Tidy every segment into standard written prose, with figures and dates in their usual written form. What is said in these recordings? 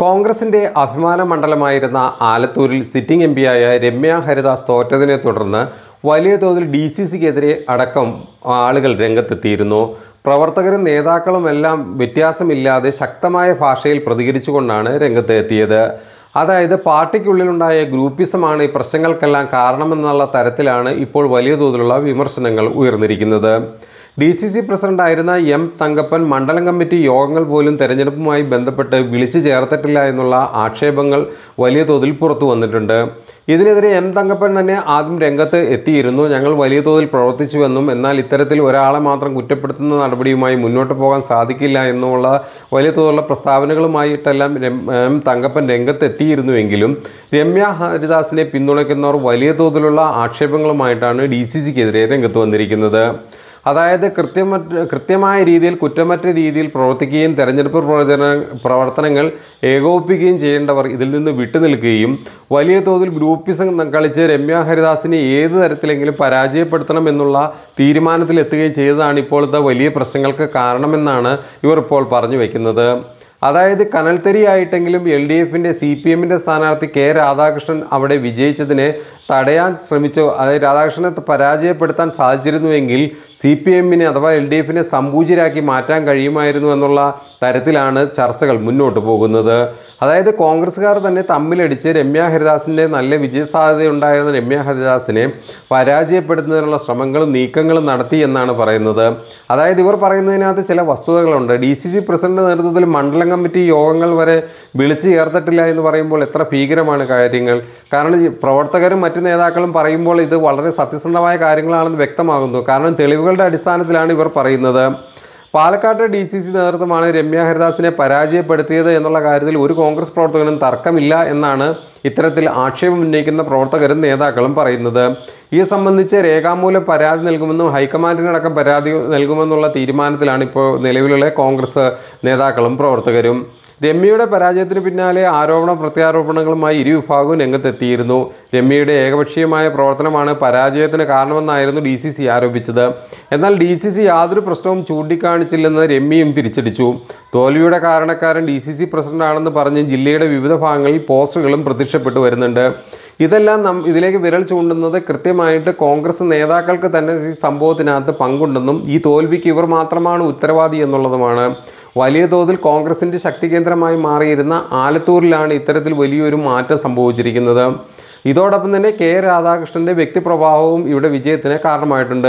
കോൺഗ്രസിന്റെ അഭിമാന മണ്ഡലമായിരുന്ന ആലത്തൂരിൽ സിറ്റിംഗ് എംപിയായ രമ്യ ഹരിദാസ് തോറ്റതിനെ തുടർന്ന് വലിയ തോതിൽ DCCക്കെതിരെ അടക്കം ആളുകൾ രംഗത്തെത്തിയിരുന്നു. പ്രവർത്തകരും നേതാക്കളുമെല്ലാം വ്യത്യാസമില്ലാതെ ശക്തമായ ഭാഷയിൽ പ്രതികരിച്ചുകൊണ്ടാണ് രംഗത്ത് എത്തിയത്. അതായത് പാർട്ടിക്കുള്ളിലുണ്ടായ ഗ്രൂപ്പിസമാണ് ഈ പ്രശ്നങ്ങൾക്കെല്ലാം കാരണമെന്നുള്ള തരത്തിലാണ് ഇപ്പോൾ വലിയ തോതിലുള്ള വിമർശനങ്ങൾ ഉയർന്നിരിക്കുന്നത്. DCC പ്രസിഡന്റായിരുന്ന M. തങ്കപ്പൻ മണ്ഡലം കമ്മിറ്റി യോഗങ്ങൾ പോലും തെരഞ്ഞെടുപ്പുമായി ബന്ധപ്പെട്ട് വിളിച്ചു ചേർത്തിട്ടില്ല എന്നുള്ള ആക്ഷേപങ്ങൾ വലിയ തോതിൽ പുറത്തു വന്നിട്ടുണ്ട്. ഇതിനെതിരെ M. തങ്കപ്പൻ തന്നെ ആദ്യം രംഗത്ത് എത്തിയിരുന്നു. ഞങ്ങൾ വലിയ തോതിൽ പ്രവർത്തിച്ചുവെന്നും എന്നാൽ ഇത്തരത്തിൽ ഒരാളെ മാത്രം കുറ്റപ്പെടുത്തുന്ന നടപടിയുമായി മുന്നോട്ട് പോകാൻ സാധിക്കില്ല എന്നുള്ള വലിയ തോതിലുള്ള പ്രസ്താവനകളുമായിട്ടെല്ലാം M. തങ്കപ്പൻ രംഗത്തെത്തിയിരുന്നുവെങ്കിലും രമ്യ ഹരിദാസിനെ പിന്തുണയ്ക്കുന്നവർ വലിയ തോതിലുള്ള ആക്ഷേപങ്ങളുമായിട്ടാണ് DCCക്കെതിരെ രംഗത്ത് വന്നിരിക്കുന്നത്. അതായത് കൃത്യമായ രീതിയിൽ കുറ്റമറ്റ രീതിയിൽ പ്രവർത്തിക്കുകയും തെരഞ്ഞെടുപ്പ് പ്രവർത്തനങ്ങൾ ഏകോപിപ്പിക്കുകയും ചെയ്യേണ്ടവർ ഇതിൽ നിന്ന് വിട്ടുനിൽക്കുകയും വലിയ തോതിൽ ഗ്രൂപ്പിസം കളിച്ച് രമ്യ ഹരിദാസിനെ ഏത് തരത്തിലെങ്കിലും പരാജയപ്പെടുത്തണം എന്നുള്ള തീരുമാനത്തിലെത്തുകയും ചെയ്തതാണ് ഇപ്പോഴത്തെ വലിയ പ്രശ്നങ്ങൾക്ക് കാരണമെന്നാണ് ഇവർ ഇപ്പോൾ പറഞ്ഞു വയ്ക്കുന്നത്. അതായത് കനൽത്തരിയായിട്ടെങ്കിലും LDFിൻ്റെ CPMൻ്റെ സ്ഥാനാർത്ഥി K. രാധാകൃഷ്ണൻ അവിടെ വിജയിച്ചതിനെ തടയാൻ ശ്രമിച്ചു. അതായത് രാധാകൃഷ്ണനെ പരാജയപ്പെടുത്താൻ സാധിച്ചിരുന്നുവെങ്കിൽ CPMനെ അഥവാ LDFിനെ സമ്പൂജ്യരാക്കി മാറ്റാൻ കഴിയുമായിരുന്നു എന്നുള്ള തരത്തിലാണ് ചർച്ചകൾ മുന്നോട്ട് പോകുന്നത്. അതായത് കോൺഗ്രസ്സുകാർ തന്നെ തമ്മിലടിച്ച് രമ്യ ഹരിദാസിൻ്റെ നല്ല വിജയസാധ്യതയുണ്ടായിരുന്ന രമ്യ ഹരിദാസിനെ പരാജയപ്പെടുത്തുന്നതിനുള്ള ശ്രമങ്ങളും നീക്കങ്ങളും നടത്തി എന്നാണ് പറയുന്നത്. അതായത് ഇവർ പറയുന്നതിനകത്ത് ചില വസ്തുതകളുണ്ട്. DCC പ്രസിഡന്റ് നേതൃത്വത്തിൽ മണ്ഡലം കമ്മിറ്റി യോഗങ്ങൾ വരെ വിളിച്ചു ചേർത്തിട്ടില്ല എന്ന് പറയുമ്പോൾ എത്ര ഭീകരമാണ് കാര്യങ്ങൾ. കാരണം പ്രവർത്തകരും മറ്റു നേതാക്കളും പറയുമ്പോൾ ഇത് വളരെ സത്യസന്ധമായ കാര്യങ്ങളാണെന്ന് വ്യക്തമാകുന്നു. കാരണം തെളിവുകളുടെ അടിസ്ഥാനത്തിലാണ് ഇവർ പറയുന്നത്. പാലക്കാട്ടെ DCC നേതൃത്വമാണ് രമ്യ ഹരിദാസിനെ പരാജയപ്പെടുത്തിയത് എന്നുള്ള കാര്യത്തിൽ ഒരു കോൺഗ്രസ് പ്രവർത്തകനും തർക്കമില്ല എന്നാണ് ഇത്തരത്തിൽ ആക്ഷേപം ഉന്നയിക്കുന്ന പ്രവർത്തകരും നേതാക്കളും പറയുന്നത്. ഈ സംബന്ധിച്ച് രേഖാമൂലം പരാതി നൽകുമെന്നും ഹൈക്കമാൻഡിനടക്കം പരാതി നൽകുമെന്നുള്ള തീരുമാനത്തിലാണ് ഇപ്പോൾ നിലവിലുള്ള കോൺഗ്രസ് നേതാക്കളും പ്രവർത്തകരും. രമ്യയുടെ പരാജയത്തിന് പിന്നാലെ ആരോപണ പ്രത്യാരോപണങ്ങളുമായി ഇരുവിഭാഗവും രംഗത്തെത്തിയിരുന്നു. രമ്യയുടെ ഏകപക്ഷീയമായ പ്രവർത്തനമാണ് പരാജയത്തിന് കാരണമെന്നായിരുന്നു DCC ആരോപിച്ചത്. എന്നാൽ DCC യാതൊരു പ്രശ്നവും ചൂണ്ടിക്കാണിച്ചില്ലെന്ന് രമ്യയും തിരിച്ചടിച്ചു. തോൽവിയുടെ കാരണക്കാരൻ DCC പ്രസിഡന്റാണെന്ന് പറഞ്ഞ് ജില്ലയുടെ വിവിധ ഭാഗങ്ങളിൽ പോസ്റ്ററുകളും പ്രത്യക്ഷപ്പെട്ടു വരുന്നുണ്ട്. ഇതെല്ലാം ഇതിലേക്ക് വിരൽ ചൂണ്ടുന്നത് കൃത്യമായിട്ട് കോൺഗ്രസ് നേതാക്കൾക്ക് തന്നെ ഈ സംഭവത്തിനകത്ത് പങ്കുണ്ടെന്നും ഈ തോൽവിക്ക് ഇവർ മാത്രമാണ് ഉത്തരവാദി എന്നുള്ളതുമാണ്. വലിയ തോതിൽ കോൺഗ്രസിൻ്റെ ശക്തി കേന്ദ്രമായി മാറിയിരുന്ന ആലത്തൂരിലാണ് ഇത്തരത്തിൽ വലിയൊരു മാറ്റം സംഭവിച്ചിരിക്കുന്നത്. ഇതോടൊപ്പം തന്നെ K. രാധാകൃഷ്ണൻ്റെ വ്യക്തിപ്രഭാവവും ഇവിടെ വിജയത്തിന് കാരണമായിട്ടുണ്ട്.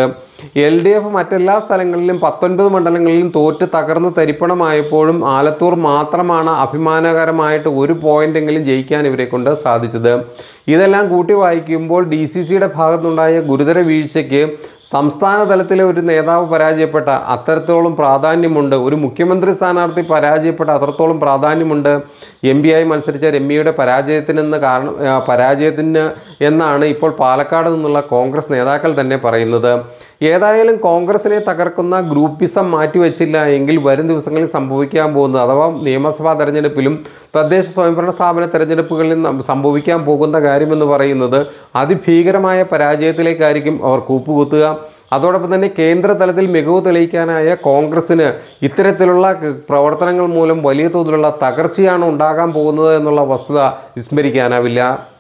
LDF മറ്റെല്ലാ സ്ഥലങ്ങളിലും 19 മണ്ഡലങ്ങളിലും തോറ്റ് തകർന്ന് തരിപ്പണമായപ്പോഴും ആലത്തൂർ മാത്രമാണ് അഭിമാനകരമായിട്ട് ഒരു പോയിന്റെങ്കിലും ജയിക്കാൻ ഇവരെ കൊണ്ട് സാധിച്ചത്. ഇതെല്ലാം കൂട്ടി വായിക്കുമ്പോൾ DCCയുടെ ഭാഗത്തുനിന്നുണ്ടായ ഗുരുതര വീഴ്ചയ്ക്ക് സംസ്ഥാന തലത്തിലെ ഒരു നേതാവ് പരാജയപ്പെട്ട അത്രത്തോളം പ്രാധാന്യമുണ്ട്. ഒരു മുഖ്യമന്ത്രി സ്ഥാനാർത്ഥി പരാജയപ്പെട്ട അത്രത്തോളം പ്രാധാന്യമുണ്ട് MP ആയി മത്സരിച്ച രമ്യയുടെ പരാജയത്തിന് എന്നാണ് ഇപ്പോൾ പാലക്കാട് നിന്നുള്ള കോൺഗ്രസ് നേതാക്കൾ തന്നെ പറയുന്നത്. ഏതായാലും കോൺഗ്രസിനെ തകർക്കുന്ന ഗ്രൂപ്പിസം മാറ്റിവെച്ചില്ല എങ്കിൽ വരും ദിവസങ്ങളിൽ സംഭവിക്കാൻ പോകുന്നത് അഥവാ നിയമസഭാ തെരഞ്ഞെടുപ്പിലും തദ്ദേശ സ്വയംഭരണ സ്ഥാപന തെരഞ്ഞെടുപ്പുകളിലും സംഭവിക്കാൻ പോകുന്ന കാര്യമെന്ന് പറയുന്നത് അതിഭീകരമായ പരാജയത്തിലേക്കായിരിക്കും അവർ കൂപ്പുകുത്തുക. അതോടൊപ്പം തന്നെ കേന്ദ്ര തലത്തിൽ മികവ് തെളിയിക്കാനായ കോൺഗ്രസ്സിന് ഇത്തരത്തിലുള്ള പ്രവർത്തനങ്ങൾ മൂലം വലിയ തോതിലുള്ള തകർച്ചയാണ് ഉണ്ടാകാൻ പോകുന്നത് എന്നുള്ള വസ്തുത വിസ്മരിക്കാനാവില്ല.